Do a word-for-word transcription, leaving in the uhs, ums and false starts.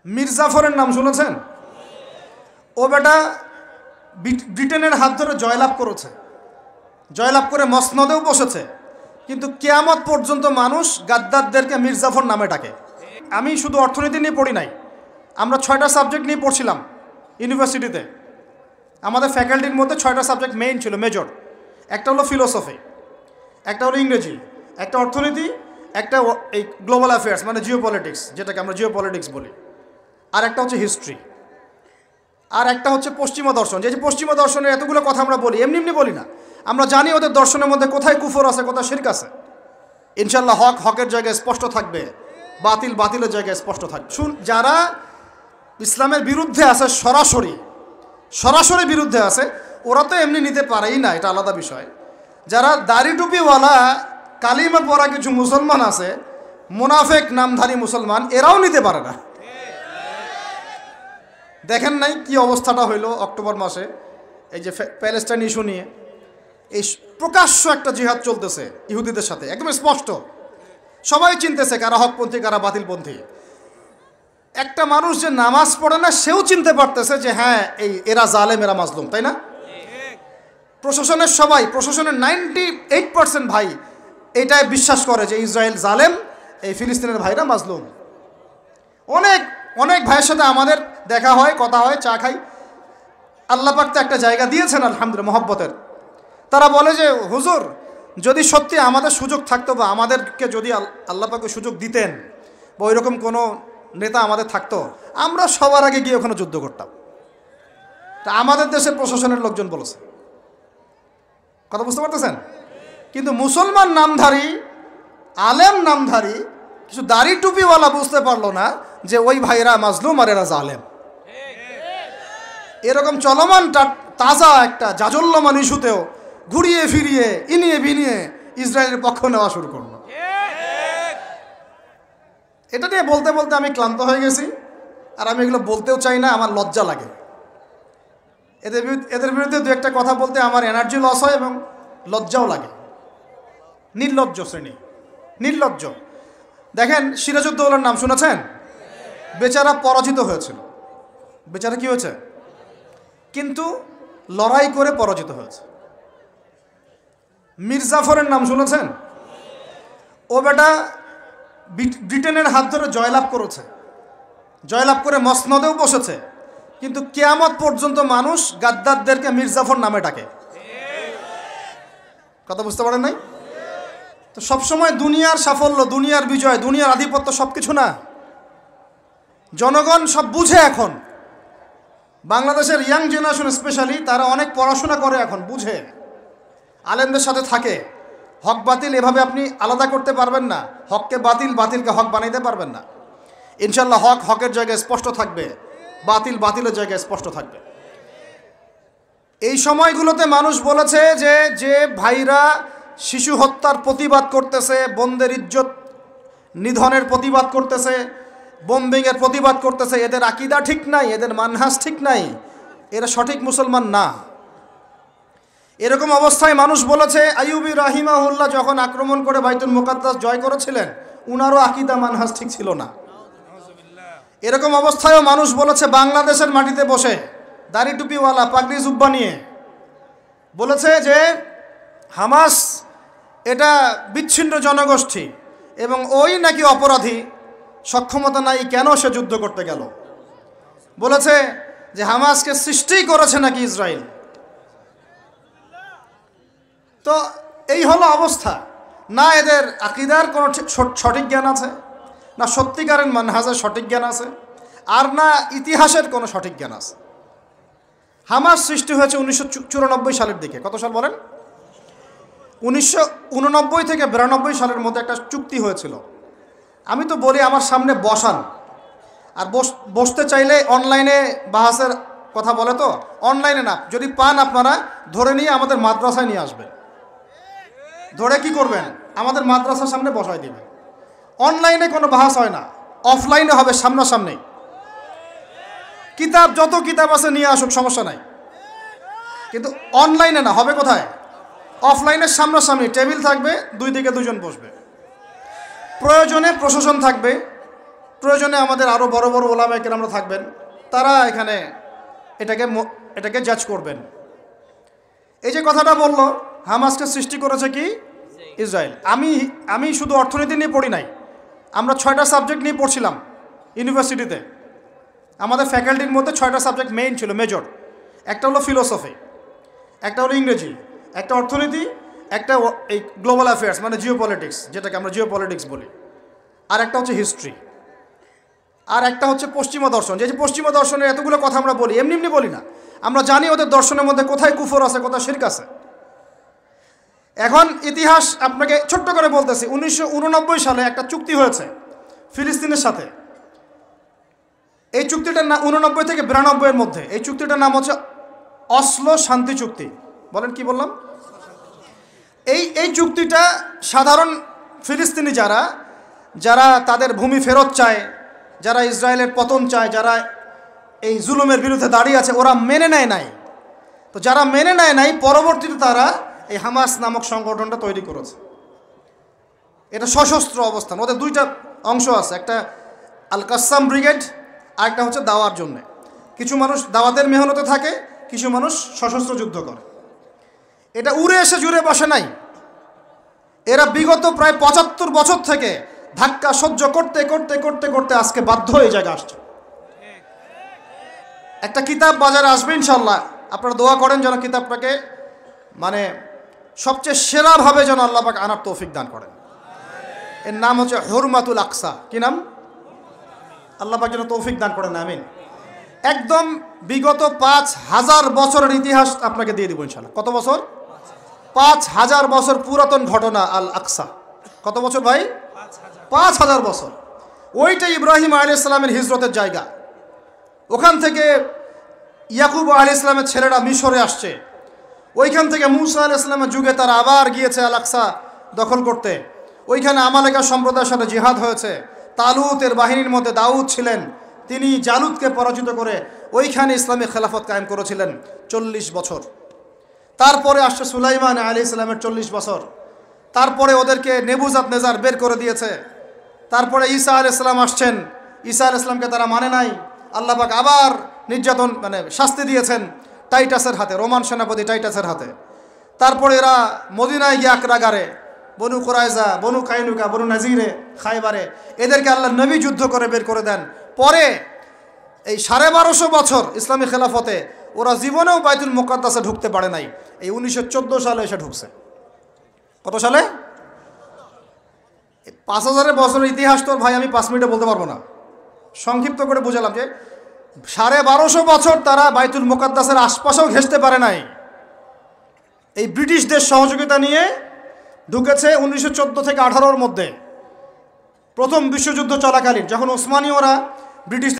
মির্জাফরের নাম শুনেছেন? ও বেটা ব্রিটেনের হাত ধরে জয়লাভ করেছে, জয়লাভ করে মসনদেও বসেছে, কিন্তু কিয়ামত পর্যন্ত মানুষ গাদ্দারদেরকে মির্জাফর নামে ডাকে। আমি শুধু অর্থনীতি নিয়ে পড়ি নাই, আমরা ছয়টা সাবজেক্ট নিয়ে পড়ছিলাম ইউনিভার্সিটিতে। আমাদের ফ্যাকাল্টির মধ্যে ছয়টা সাবজেক্ট মেইন ছিল, মেজর। একটা হলো ফিলোসফি, একটা হলো ইংরেজি, একটা অর্থনীতি, একটা এই গ্লোবাল অ্যাফেয়ার্স মানে জিও পলিটিক্স, যেটাকে আমরা জিও পলিটিক্স বলি, আর একটা হচ্ছে হিস্ট্রি, আর একটা হচ্ছে পশ্চিমা দর্শন। যে যে পশ্চিমা দর্শনের এতগুলো কথা আমরা বলি, এমনি এমনি বলি না, আমরা জানি ওদের দর্শনের মধ্যে কোথায় কুফর আছে, কোথায় শিরক আছে। ইনশাল্লাহ হক হকের জায়গায় স্পষ্ট থাকবে, বাতিল বাতিলের জায়গায় স্পষ্ট থাকবে। শুন, যারা ইসলামের বিরুদ্ধে আছে, সরাসরি সরাসরি বিরুদ্ধে আছে, ওরা তো এমনি নিতে পারেই না, এটা আলাদা বিষয়। যারা দাড়ি টুপিওয়ালা কালিমা পড়া কিছু মুসলমান আছে, মুনাফেক নামধারী মুসলমান, এরাও নিতে পারে না। দেখেন নাই কি অবস্থাটা হইলো অক্টোবর মাসে, এই যে প্যালেস্টাইন ইস্যু নিয়ে এই প্রকাশ্য একটা জিহাদ চলতেছে ইহুদিদের সাথে, একদম স্পষ্ট, সবাই চিনতেছে কারা হকপন্থী কারা বাতিলপন্থী। একটা মানুষ যে নামাজ পড়ে না, সেও চিনতে পারতেছে যে হ্যাঁ এই এরা জালেম, এরা মাজলুম, তাই না? প্রশাসনের সবাই, প্রশাসনের নাইনটি এইট পার্সেন্ট ভাই এটাই বিশ্বাস করে যে ইসরায়েল জালেম, এই ফিলিস্তিনের ভাইরা মাজলুম। অনেক অনেক ভাইয়ের সাথে আমাদের দেখা হয়, কথা হয়, চা খাই। আল্লাহ পাক তো একটা জায়গা দিয়েছেন আলহামদুলিল্লাহ মহব্বতের। তারা বলে যে হুজুর, যদি সত্যি আমাদের সুযোগ থাকতো, বা আমাদেরকে যদি আল্লাহ পাক সুযোগ দিতেন, বা ওইরকম কোনো নেতা আমাদের থাকতো, আমরা সবার আগে গিয়ে ওখানে যুদ্ধ করতাম। তা আমাদের দেশের প্রশাসনের লোকজন বলেছে, কথা বুঝতে পারতেছেন? কিন্তু মুসলমান নামধারী, আলেম নামধারী কিছু দাড়ি টুপিওয়ালা বুঝতে পারলো না যে ওই ভাইরা মাজলুম আর এরা জালেম। এরকম চলমান তাজা একটা জাজল্যমান ইস্যুতেও ঘুরিয়ে ফিরিয়ে ইনিয়ে বিনিয়ে ইসরায়েলের পক্ষ নেওয়া শুরু করলো। এটা নিয়ে বলতে বলতে আমি ক্লান্ত হয়ে গেছি, আর আমি এগুলো বলতেও চাই না, আমার লজ্জা লাগে। এদের এদের বিরুদ্ধে দু একটা কথা বলতে আমার এনার্জি লস হয় এবং লজ্জাও লাগে। নির্লজ্জ শ্রেণী, নির্লজ্জ। দেখেন, সিরাজউদ্দৌলার নাম শুনেছেন? বেচারা পরাজিত হয়েছিল। বেচারা কি হয়েছে? কিন্তু লড়াই করে পরাজিত হয়েছে। মির্জাফরের নাম শুনেছেন? ও বেটা ব্রিটেনের হাত ধরে জয়লাভ করেছে, জয়লাভ করে মসনদেও বসেছে, কিন্তু কিয়ামত পর্যন্ত মানুষ গাদ্দারদেরকে মির্জাফর নামে ডাকে। কথা বুঝতে পারেন নাই? তো সবসময় দুনিয়ার সাফল্য, দুনিয়ার বিজয়, দুনিয়ার আধিপত্য সব কিছু না। জনগণ সব বুঝে এখন। বাংলাদেশের ইয়াং জেনারেশন স্পেশালি, তারা অনেক পড়াশোনা করে এখন, বুঝে, আলেমদের সাথে থাকে। হক বাতিল এভাবে আপনি আলাদা করতে পারবেন না, হককে বাতিল, বাতিলকে হক বানাইতে পারবেন না। ইনশাল্লাহ হক হকের জায়গায় স্পষ্ট থাকবে, বাতিল বাতিলের জায়গায় স্পষ্ট থাকবে। এই সময়গুলোতে মানুষ বলেছে যে যে ভাইরা শিশু হত্যার প্রতিবাদ করতেছে, বোনদের ইজ্জত নিধনের প্রতিবাদ করতেছে, বোম্বিংয়ের প্রতিবাদ করতেছে, এদের আকীদা ঠিক নাই, এদের মানহাজ ঠিক নাই, এরা সঠিক মুসলমান না। এরকম অবস্থায় মানুষ বলেছে আইয়ুবী রাহিমাহুল্লাহ যখন আক্রমণ করে বাইতুল মুকাদ্দাস জয় করেছিলেন, উনারও আকীদা মানহাজ ঠিক ছিল না। এরকম অবস্থায়ও মানুষ বলেছে বাংলাদেশের মাটিতে বসে দাড়ি টুপিওয়ালা পাগড়ি জুব্বা নিয়ে বলেছে যে হামাস এটা বিচ্ছিন্ন জনগোষ্ঠী এবং ওই নাকি অপরাধী, সক্ষমতা নাই, কেন সে যুদ্ধ করতে গেল। বলেছে যে হামাসকে সৃষ্টি করেছে নাকি ইসরায়েল। তো এই হলো অবস্থা। না এদের আকীদার কোনো সঠিক জ্ঞান আছে, না সত্যিকারের মানহাজের সঠিক জ্ঞান আছে, আর না ইতিহাসের কোনো সঠিক জ্ঞান আছে। হামাস সৃষ্টি হয়েছে উনিশশো চুরানব্বই সালের দিকে। কত সাল বলেন? উনিশশো উননব্বই থেকে বিরানব্বই সালের মধ্যে একটা চুক্তি হয়েছিল। আমি তো বলি আমার সামনে বসান, আর বসতে চাইলে অনলাইনে বাহাসের কথা বলে, তো অনলাইনে না, যদি পান আপনারা ধরে নিয়ে আমাদের মাদ্রাসায় নিয়ে আসবেন। ধরে কি করবেন? আমাদের মাদ্রাসার সামনে বসাই দিবেন। অনলাইনে কোনো বাহাস হয় না, অফলাইনে হবে, সামনাসামনি। কিতাব যত কিতাব আছে নিয়ে আসুক, সমস্যা নাই, কিন্তু অনলাইনে না। হবে কোথায়? অফলাইনের সামনাসামনি, টেবিল থাকবে, দুই দিকে দুজন বসবে। প্রয়োজনে প্রশাসন থাকবে, প্রয়োজনে আমাদের আরও বড় বড় ওলামায়ে কেরামরা থাকবেন, তারা এখানে এটাকে এটাকে জাজ করবেন। এই যে কথাটা বললো, হামাসকে সৃষ্টি করেছে কি ইসরায়েল। আমি আমি শুধু অর্থনীতি নিয়ে পড়ি নাই, আমরা ছয়টা সাবজেক্ট নিয়ে পড়ছিলাম ইউনিভার্সিটিতে। আমাদের ফ্যাকাল্টির মধ্যে ছয়টা সাবজেক্ট মেইন ছিল, মেজর। একটা হলো ফিলোসফি, একটা হলো ইংরেজি, একটা অর্থনীতি, একটা এই গ্লোবাল অ্যাফেয়ার্স মানে জিও পলিটিক্স, যেটাকে আমরা জিও পলিটিক্স বলি, আর একটা হচ্ছে হিস্ট্রি, আর একটা হচ্ছে পশ্চিমা দর্শন। যে যে পশ্চিমা দর্শনের এতগুলো কথা আমরা বলি, এমনি এমনি বলি না, আমরা জানি ওদের দর্শনের মধ্যে কোথায় কুফর আছে, কোথায় শিরক আছে। এখন ইতিহাস আপনাকে ছোট্ট করে বলতেছি, উনিশশো উননব্বই সালে একটা চুক্তি হয়েছে ফিলিস্তিনের সাথে। এই চুক্তিটার নাম উননব্বই থেকে বিরানব্বই এর মধ্যে, এই চুক্তিটার নাম হচ্ছে অসলো শান্তি চুক্তি। বলেন কি বললাম? এই এই চুক্তিটা সাধারণ ফিলিস্তিনি যারা যারা তাদের ভূমি ফেরত চায়, যারা ইসরায়েলের পতন চায়, যারা এই জুলুমের বিরুদ্ধে দাঁড়িয়ে আছে, ওরা মেনে নেয় নাই। তো যারা মেনে নেয় নাই, পরবর্তীতে তারা এই হামাস নামক সংগঠনটা তৈরি করেছে। এটা সশস্ত্র অবস্থান, ওদের দুইটা অংশ আছে, একটা আল কাসাম ব্রিগেড, আর একটা হচ্ছে দাওয়ার জন্যে। কিছু মানুষ দাওয়াতের মেহনতে থাকে, কিছু মানুষ সশস্ত্র যুদ্ধ করে। এটা উড়ে এসে জুড়ে বসে নাই, এরা বিগত প্রায় পঁচাত্তর বছর থেকে ধাক্কা সহ্য করতে করতে করতে করতে আজকে বাধ্য হয়ে জায়গা আসছে। একটা কিতাব বাজারে আসবে ইনশাল্লাহ, আপনারা দোয়া করেন যেন কিতাবটাকে মানে সবচেয়ে সেরাভাবে যেন আল্লাহ পাক আনার তৌফিক দান করেন। এর নাম হচ্ছে হুরমাতুল আকসা। কি নাম? আল্লাহ পাক যেন তৌফিক দান করেন, আমিন। একদম বিগত পাঁচ হাজার বছরের ইতিহাস আপনাকে দিয়ে দিব ইনশাল্লাহ। কত বছর? পাঁচ হাজার বছর পুরাতন ঘটনা আল আকসা। কত বছর ভাই? পাঁচ হাজার বছর। ওইটা ইব্রাহিম আলাইহিস সালামের হিজরতের জায়গা। ওখান থেকে ইয়াকুব আলাইহিস সালামের ছেলেরা মিশরে আসছে, ওইখান থেকে মুসা আলাইহিস সালামের যুগে তারা আবার গিয়েছে আল আকসা দখল করতে। ওইখানে আমালেকা সম্প্রদায়ের সাথে জিহাদ হয়েছে। তালুতের বাহিনীর মধ্যে দাউদ ছিলেন, তিনি জালুতকে পরাজিত করে ওইখানে ইসলামী খেলাফত কায়েম করেছিলেন চল্লিশ বছর। তারপরে আসছে সুলাইমান আলাইহিস সালামের চল্লিশ বছর। তারপরে ওদেরকে নেবুজাত নেজার বের করে দিয়েছে। তারপরে ঈসা আলাইহিস সালাম আসছেন, ঈসা আলাইহিস সালামকে তারা মানে নাই। আল্লাহ পাক আবার নির্যাতন মানে শাস্তি দিয়েছেন টাইটাসের হাতে, রোমান সেনাপতি টাইটাসের হাতে। তারপরে এরা মদিনায় গিয়ে আক্রাগারে, বনু কুরাইজা, বনু কাইনুকা, বনু নাজিরে, খাইবারে, এদেরকে আল্লাহ নবী যুদ্ধ করে বের করে দেন। পরে এই সাড়ে বারোশো বছর ইসলামী খেলাফতে ওরা জীবনেও বাইতুল মুকাদ্দাসে ঢুকতে পারে নাই। এই উনিশশো চোদ্দো সালে এসে ঢুকছে। কত সালে? পাঁচ হাজারের বছরের ইতিহাস তো ভাই আমি পাঁচ মিনিটে বলতে পারবো না, সংক্ষিপ্ত করে বুঝালাম যে সাড়ে বারোশো বছর তারা বাইতুল মুকাদ্দাসের আশপাশেও ঘেঁষতে পারে নাই। এই ব্রিটিশদের সহযোগিতা নিয়ে ঢুকেছে উনিশশো চোদ্দো থেকে আঠারোর মধ্যে, প্রথম বিশ্বযুদ্ধ চলাকালীন, যখন ওসমানীয়রা ব্রিটিশ